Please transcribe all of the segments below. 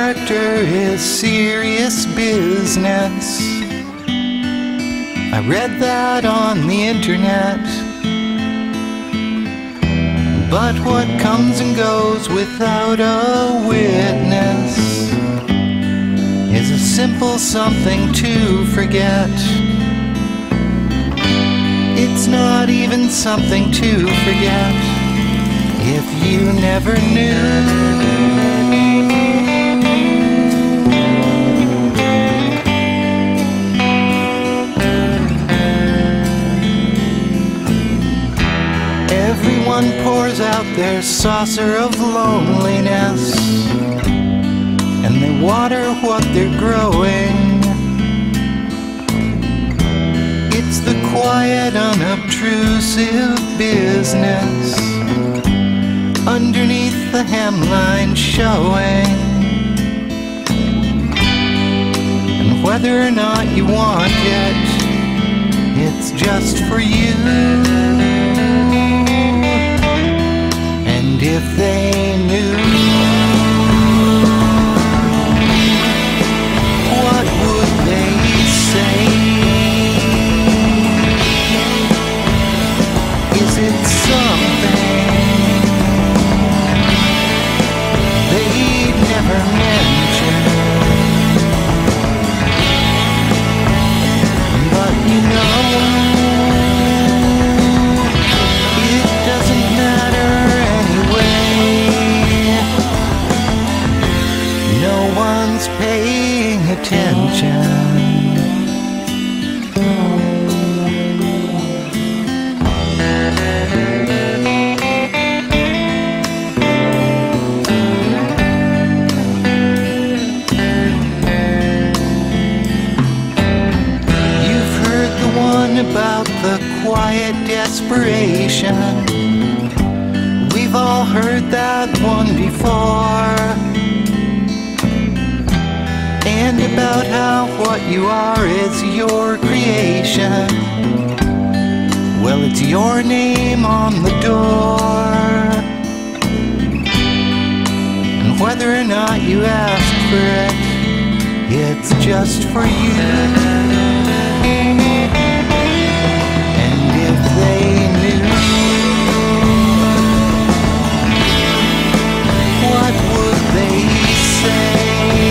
character is serious business. I read that on the internet. But what comes and goes without a witness is a simple something to forget. It's not even something to forget if you never knew. Everyone pours out their saucer of loneliness, and they water what they're growing. It's the quiet, unobtrusive business underneath the hemline showing. And whether or not you want it, it's just for you. And if they knew, what would they say? Is it something they'd never mention? But you know, paying attention. You've heard the one about the quiet desperation. We've all heard that one before. And about how what you are is your creation. Well, it's your name on the door. And whether or not you ask for it, it's just for you. And if they knew, what would they say?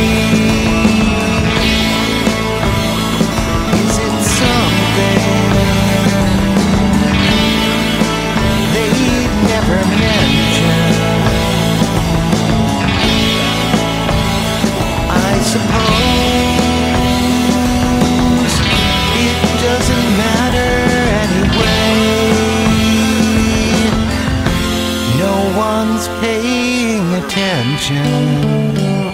Suppose it doesn't matter anyway. No one's paying attention.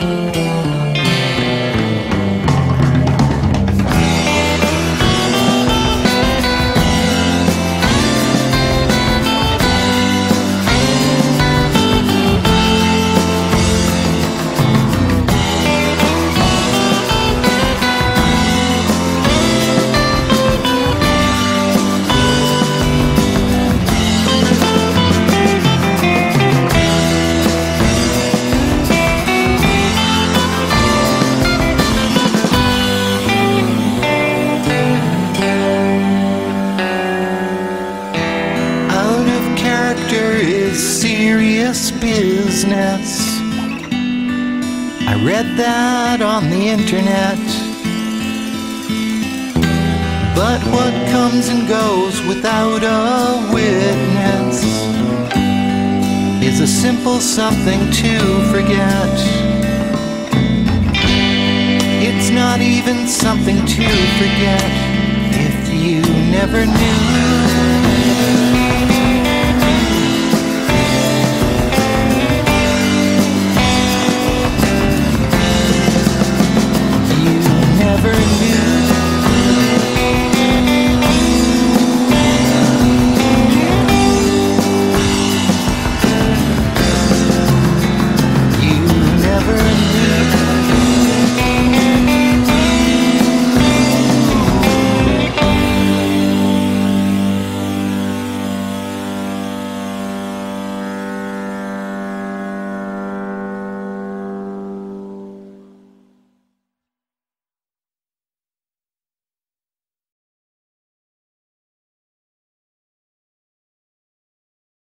Is serious business. I read that on the internet. But what comes and goes without a witness is a simple something to forget. It's not even something to forget if you never knew.